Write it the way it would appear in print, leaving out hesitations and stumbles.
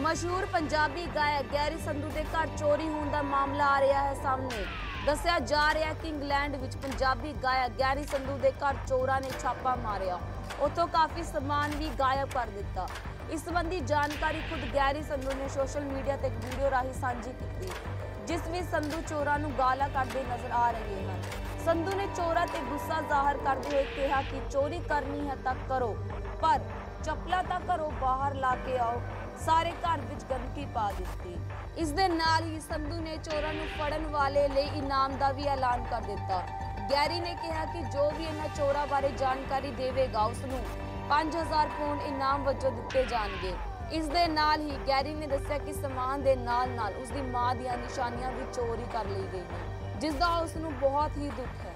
मशहूर पंजाबी गायक गैरी संधू के घर चोरी होने का मामला आ रहा है सामने। दस्सिया जा रहा है कि इंग्लैंड विच पंजाबी गायक गैरी संधू के घर चोरां ने छापा मारिया, उतों काफ़ी समान भी गायब कर दिता। इस संबंधी जानकारी खुद गैरी संधू ने सोशल मीडिया ते एक वीडियो राही साझी की, जिस विच संधू चोरां नूं गालां कढदे नजर आ रहे हैं। संधू ने चोरां ते गुस्सा जाहिर करते हुए कहा कि चोरी करनी है तां करो, पर चप्पलां तां घरों बाहर ला के आओ। सारे घर विच गंदगी पा दी। इस दे नाल ही संधू ने चोरां नूं फड़न वाले लिए इनाम का भी ऐलान कर दिता। गैरी ने कहा कि जो भी इन्हां चोरां बारे जानकारी देवेगा उसनूं 5000 पाउंड इनाम वजों दिते जाणगे। इस दे नाल ही गैरी ने दस्सिया कि समान दे नाल नाल उसदी मां दीआं निशानियां भी चोरी कर ली गई हैं, जिसदा उसनूं बहुत ही दुख है।